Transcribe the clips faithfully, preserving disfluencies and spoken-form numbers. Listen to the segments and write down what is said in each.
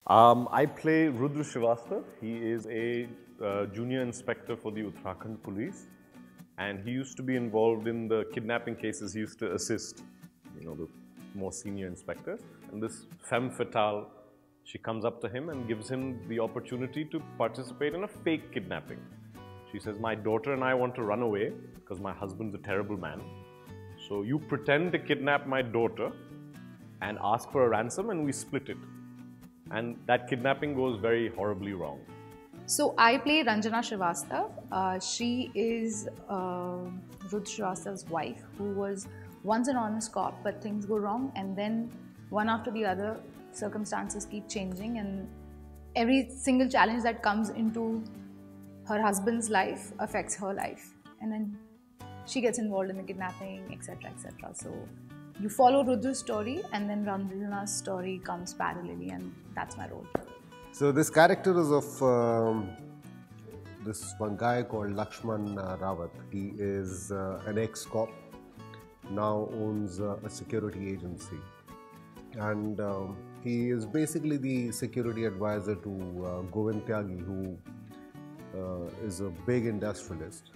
Um, I play Rudra Srivastava. He is a uh, junior inspector for the Uttarakhand Police, and he used to be involved in the kidnapping cases. He used to assist, you know, the more senior inspectors. And this femme fatale, she comes up to him and gives him the opportunity to participate in a fake kidnapping. She says, "My daughter and I want to run away because my husband's a terrible man. So you pretend to kidnap my daughter and ask for a ransom, and we split it." And that kidnapping goes very horribly wrong. So I play Ranjana Srivastava. Uh, she is uh, Rudra Srivastava's wife, who was once an honest cop, but things go wrong, and then one after the other, circumstances keep changing, and every single challenge that comes into her husband's life affects her life, and then she gets involved in the kidnapping, et cetera, et cetera. So you follow Rudra's story, and then Ranjana's story comes parallelly, and that's my role. So this character is of um, this one guy called Lakshman uh, Rawat. He is uh, an ex-cop, now owns uh, a security agency, and um, he is basically the security advisor to uh, Govind Tyagi, who uh, is a big industrialist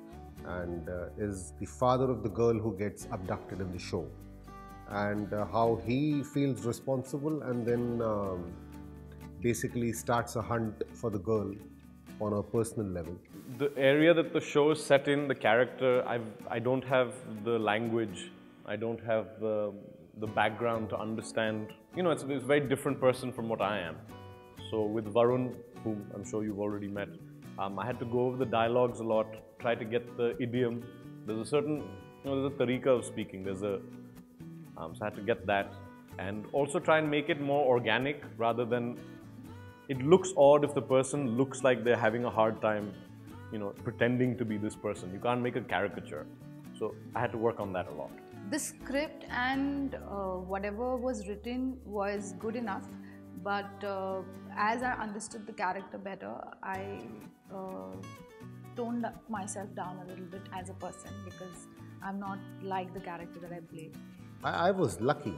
and uh, is the father of the girl who gets abducted in the show, and uh, how he feels responsible and then um, basically starts a hunt for the girl on a personal level. The area that the show is set in, the character, I've, I don't have the language, I don't have the, the background to understand. You know, it's, it's a very different person from what I am. So with Varun, whom I'm sure you've already met, um, I had to go over the dialogues a lot, try to get the idiom. There's a certain, you know, there's a tariqa of speaking, there's a, um, so I had to get that. And also try and make it more organic rather than, it looks odd if the person looks like they're having a hard time, you know, pretending to be this person. You can't make a caricature. So I had to work on that a lot. The script and uh, whatever was written was good enough, but uh, as I understood the character better, I uh, toned myself down a little bit as a person, because I'm not like the character that I played. I, I was lucky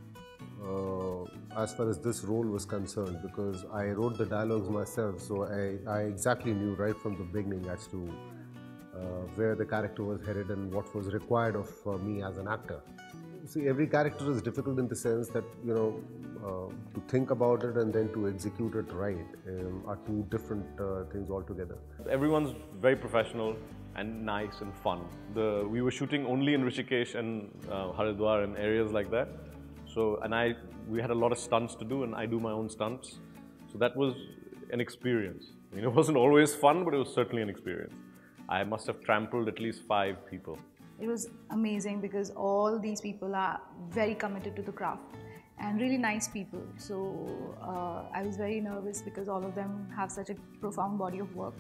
uh, as far as this role was concerned, because I wrote the dialogues myself, so I, I exactly knew right from the beginning as to uh, where the character was headed and what was required of uh, me as an actor. See, every character is difficult in the sense that, you know, uh, to think about it and then to execute it right um, are two different uh, things altogether. Everyone's very professional and nice and fun. The, we were shooting only in Rishikesh and uh, Haridwar and areas like that. So, and I, we had a lot of stunts to do, and I do my own stunts. So that was an experience. I mean, it wasn't always fun, but it was certainly an experience. I must have trampled at least five people. It was amazing because all these people are very committed to the craft and really nice people. So uh, I was very nervous because all of them have such a profound body of work.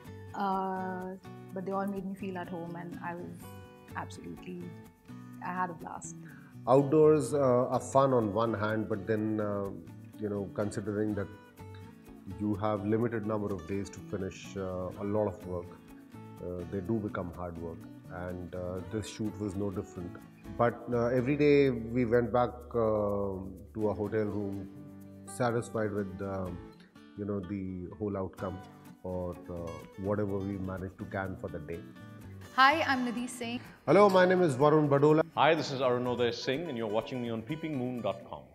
Uh, but they all made me feel at home, and I was absolutely, I had a blast. Outdoors uh, are fun on one hand, but then, uh, you know, considering that you have limited number of days to finish uh, a lot of work, uh, they do become hard work, and uh, this shoot was no different. But uh, every day we went back uh, to a hotel room satisfied with, uh, you know, the whole outcome, or uh, whatever we managed to can for the day. Hi, I'm Nidhi Singh. Hello, my name is Varun Badola. Hi, this is Arunoday Singh, and you're watching me on peeping moon dot com.